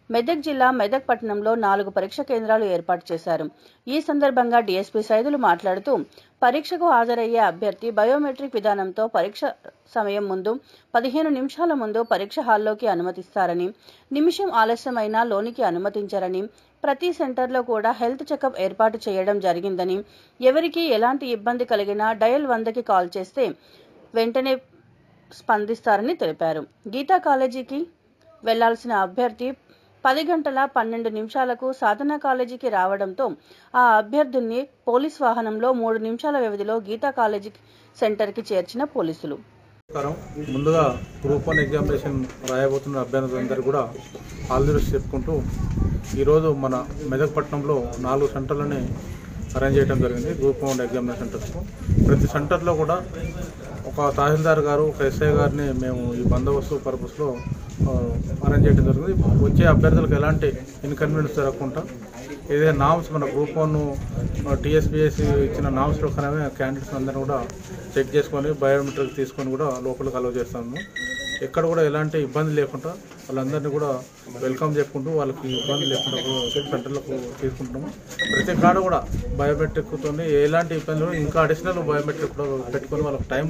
మెదక్ జిల్లా మెదక్ పట్టణంలో 4 పరీక్ష కేంద్రాలు ఏర్పాటు చేశారు. ఈ సందర్భంగా డీఎస్పీ సైదులు మాట్లాడుతూ పరీక్షకు హాజరయ్యే అభ్యర్థి బయోమెట్రిక్ విధానంతో పరీక్ష సమయం ముందు 15 నిమిషాల ముందు పరీక్ష హాల్లోకి అనుమతిస్తారని, నిమిషం ఆలస్యమైనా లోనికి అనుమతించరని, ప్రతి సెంటర్లో కూడా హెల్త్ చెకప్ ఏర్పాటు చేయడం జరిగిందని, ఎవరికి ఎలాంటి ఇబ్బంది కలిగినా డయల్ 100కి కాల్ చేస్తే వెంటనే స్పందిస్తారని తెలిపారు. గీతా కాలేజీకి వెళ్లాల్సిన అభ్యర్థి 10 గంటల 12 నిమిషాలకు సాధన కాలేజీకి రావడంతో ఆ అభ్యర్థుల్ని పోలీస్ వాహనంలో 3 నిమిషాల వ్యవధిలో గీతా కాలేజీ సెంటర్కి చేర్చిన పోలీసులు. ముందుగా గ్రూప్ 1 ఎగ్జామినేషన్ రాయబోతున్న అభ్యర్థులందరూ కూడా ఆల్ ది బెస్ట్ చెప్పుకుంటూ ఈరోజు మన మెదక్ పట్టణంలో 4 సెంటర్లని అరేంజ్ చేయడం జరిగింది. గ్రూప్ 1 ఎగ్జామినేషన్ సెంటర్స్ ప్రతి సెంటర్లో కూడా ఒక తహసీల్దార్ గారు, ఒక ఎస్ఐ గారిని మేము ఈ బందోబస్తు పర్పస్లో అరేంజ్ చేయడం జరిగింది. వచ్చే అభ్యర్థులకు ఎలాంటి ఇన్కన్వీనియన్స్ జరగకుండా ఏదైనా నామ్స్ మన గ్రూప్ 1 టీఎస్పీఎస్సీ ఇచ్చిన నామ్స్ ప్రకారమే క్యాండిడేట్స్ అందరూ కూడా చెక్ చేసుకొని బయోమెట్రిక్ తీసుకొని కూడా లోపలికి అలౌ చేస్తాము. ఎక్కడ కూడా ఎలాంటి ఇబ్బంది లేకుండా వాళ్ళందరినీ కూడా వెల్కమ్ చేసుకుంటూ వాళ్ళకి ఇబ్బంది లేకుండా సెంటర్లకు తీసుకుంటున్నాము. ప్రతి కాడ కూడా బయోమెట్రిక్తో ఎలాంటి ఇబ్బందులు ఇంకా అడిషనల్ బయోమెట్రిక్ కూడా పెట్టుకొని వాళ్ళకి టైం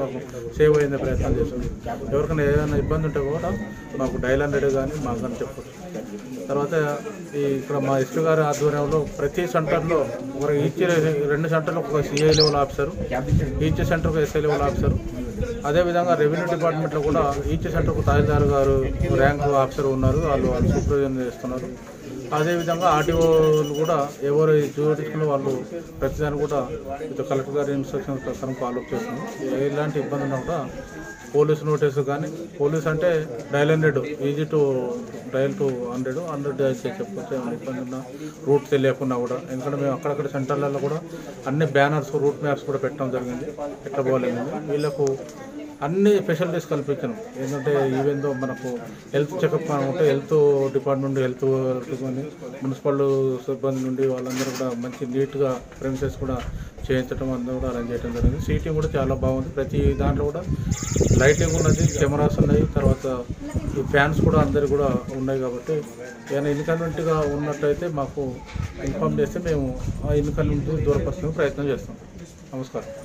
సేవ్ అయ్యే ప్రయత్నం చేస్తుంది. ఎవరికైనా ఏదైనా ఇబ్బంది ఉంటే కూడా మాకు డయల్ 100 కానీ మాకు కానీ చెప్పవచ్చు. తర్వాత ఇక్కడ మా ఎస్పీ గారి ఆధ్వర్యంలో ప్రతి సెంటర్లో ఈచ్ 2 సెంటర్లో ఒక సిఐ లెవెల్ ఆఫీసరు, ఈచ్ సెంటర్కు ఎస్ఐ లెవెల్ ఆఫీసరు, అదేవిధంగా రెవెన్యూ డిపార్ట్మెంట్లో కూడా ఈచ్ సెంటర్కు తహసీల్దార్ గారు ర్యాంకు ఆఫీసర్ ఉన్నారు, వాళ్ళు సూపర్విజన్ చేస్తున్నారు. అదేవిధంగా ఆర్టీఓలు కూడా ఎవరు జ్యూరిడిక్షన్లో వాళ్ళు ప్రతిదాన్ని కూడా కలెక్టర్ గారి ఇన్స్ట్రక్షన్స్ ప్రకారం ఫాలోఅప్ చేస్తున్నారు. ఎలాంటి ఇబ్బంది ఉన్నా కూడా పోలీస్ నోటీసు కానీ, పోలీస్ అంటే dial 100 easy to dial to 100 చెప్పొచ్చు. ఇబ్బంది ఉన్నా రూట్ తెలియకుండా కూడా, ఎందుకంటే మేము అక్కడక్కడ సెంటర్లలో కూడా అన్ని బ్యానర్స్, రూట్ మ్యాప్స్ కూడా పెట్టడం జరిగింది. ఎట్లా పోలేదు వీళ్ళకు అన్ని ఫెసిలిటీస్ కల్పించాను. ఏంటంటే ఈవెందో మనకు హెల్త్ చెకప్ ఉంటే హెల్త్ డిపార్ట్మెంట్ నుండి హెల్త్ కానీ మున్సిపల్ సిబ్బంది నుండి వాళ్ళందరూ కూడా మంచి నీట్గా ప్రెమిసెస్ కూడా చేయించడం అందరూ కూడా అరేంజ్ చేయడం జరిగింది. సీటింగ్ కూడా చాలా బాగుంది. ప్రతి దాంట్లో కూడా లైటింగ్ ఉన్నది, కెమెరాస్ ఉన్నాయి, తర్వాత ఈ ఫ్యాన్స్ కూడా అందరు కూడా ఉన్నాయి. కాబట్టి ఏమైనా ఇన్కన్వీనియంట్గా ఉన్నట్టయితే మాకు ఇన్ఫార్మ్ చేస్తే మేము ఆ ఇన్కన్వీనియంట్ దూరపరచడానికి ప్రయత్నం చేస్తాం. నమస్కారం.